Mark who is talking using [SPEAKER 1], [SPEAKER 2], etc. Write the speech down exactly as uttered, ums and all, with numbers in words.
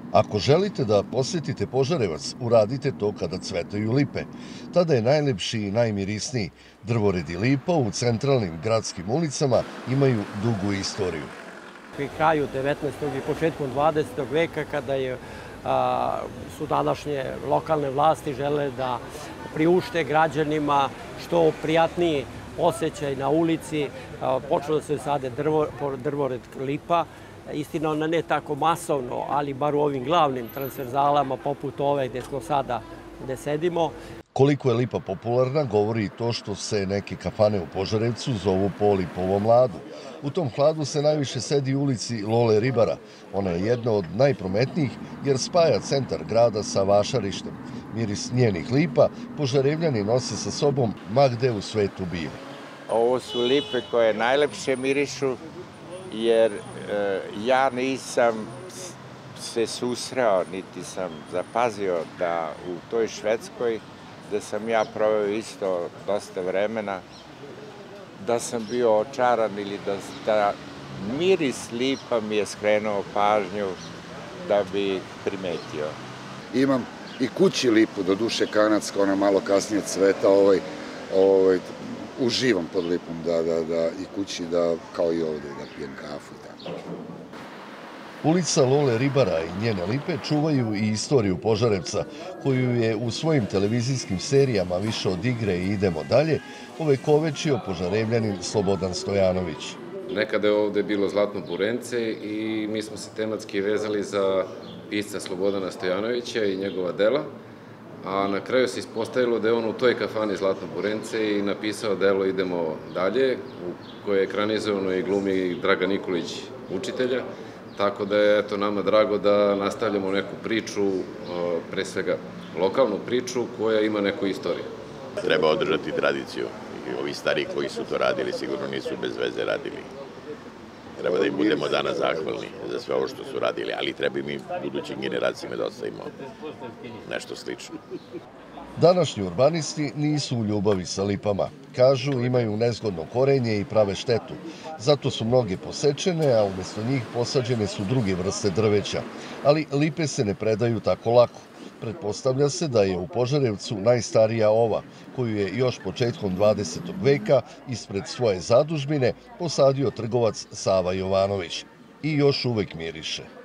[SPEAKER 1] Ako želite da posjetite Požarevac, uradite to kada cvetaju lipe. Tada je najlepši i najmirisniji. Drvoredi lipa u centralnim gradskim ulicama imaju dugu istoriju.
[SPEAKER 2] Pri kraju devetnaestog i početkom dvadesetog veka, kada je, a, su današnje lokalne vlasti žele da priušte građanima što prijatniji osjećaj na ulici, a, počelo da se sade drvo, drvored lipa. Istina, ona ne tako masovno, ali bar u ovim glavnim transverzalama poput ove gdje smo sada, gdje sedimo.
[SPEAKER 1] Koliko je lipa popularna govori i to što se neke kafane u Požarevcu zovu po lipovom hladu. U tom hladu se najviše sedi u ulici Lole Ribara. Ona je jedna od najprometnijih jer spaja centar grada sa vašarištem. Miris njenih lipa Požarevljani nose sa sobom ma gde u svetu bili.
[SPEAKER 3] Ovo su lipe koje najlepše mirišu, jer e, ja nisam se susreo, niti sam zapazio da u toj Švedskoj, da sam ja proveo isto dosta vremena, da sam bio očaran ili da, da miris lipa mi je skrenuo pažnju da bi primetio.
[SPEAKER 4] Imam i kući lipu, do duše kanadska, ona malo kasnije cveta, ovaj, ovaj, uživam pod lipom, da, da, da, i kući, da, kao i ovdje, da pijem kafu i tako.
[SPEAKER 1] Ulica Lole Ribara i njene lipe čuvaju i istoriju Požarevca, koju je u svojim televizijskim serijama Više od igre i Idemo dalje ovekovečio Požarevljanin Slobodan Stojanović.
[SPEAKER 5] Nekada je ovdje bilo Zlatno burence i mi smo se tematski vezali za pisca Slobodana Stojanovića i njegova dela, a na kraju se ispostavilo da je on u toj kafani Zlatno burence i napisao delo Idemo dalje, u koje je ekranizovano i glumi Dragan Nikolić, učitelja, tako da je eto nama drago da nastavljamo neku priču, pre svega lokalnu priču koja ima neku istoriju.
[SPEAKER 6] Treba održati tradiciju. Ovi stari koji su to radili sigurno nisu bez veze radili. Treba da im budemo danas zahvalni za sve ovo što su radili, ali treba i mi budućim generacijama da ostavimo nešto slično.
[SPEAKER 1] Današnji urbanisti nisu u ljubavi sa lipama. Kažu, imaju nezgodno korenje i prave štetu. Zato su mnoge posečene, a umjesto njih posađene su druge vrste drveća. Ali lipe se ne predaju tako lako. Pretpostavlja se da je u Požarevcu najstarija ova, koju je još početkom dvadesetog veka ispred svoje zadužbine posadio trgovac Sava Jovanović. I još uvek miriše.